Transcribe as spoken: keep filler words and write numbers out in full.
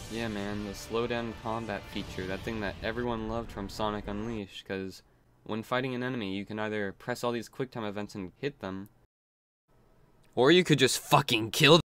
Yeah, man, the slowdown combat feature, that thing that everyone loved from Sonic Unleashed, because when fighting an enemy, you can either press all these QuickTime events and hit them, or you could just fucking kill them.